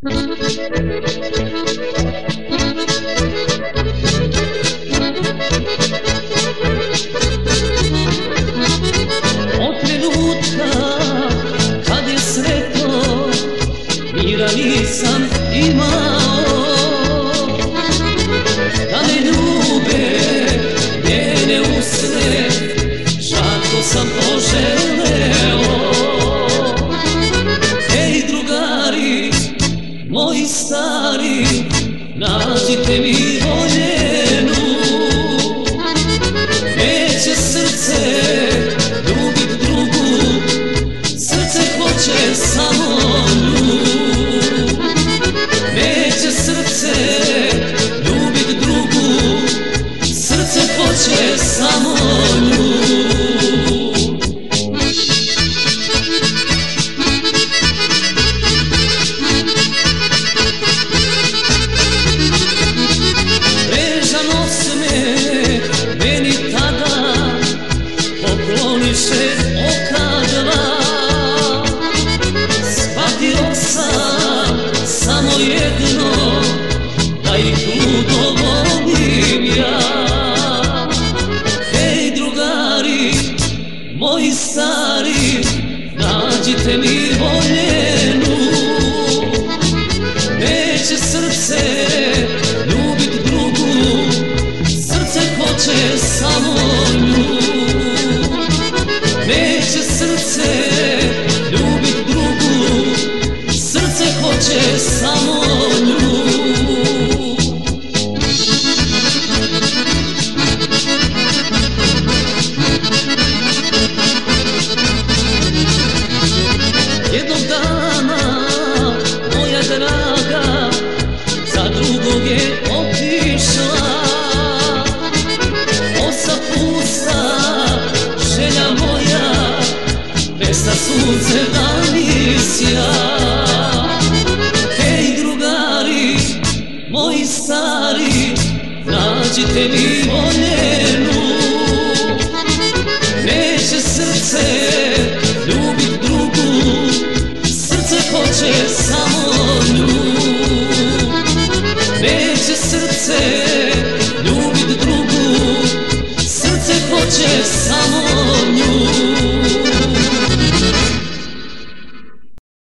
Od trenutka kad je sretno mira nisam imao, da me ljube njene usne žarko sam poželeo. Ej drugari moji stari, nađite mi voljenu, neće srce ljubit drugu, srce hoće samo nju. Neće srce ljubit drugu, srce hoće samo nju. Bežan osmeh meni tada pokloniše oka dva. Shvatio sam samo jedno, da ih ludo volim ja. Hej drugari moji stari, nađite mi voljenu, neće srce ljubit drugu, srce hoće samo nju. Neće srce ljubit drugu, srce hoće samo nju. Jednog dana moja draga za drugog je otišla, osa pusta želja moja, mesta sunce dan isja. Hej drugari moji stari, nađite mi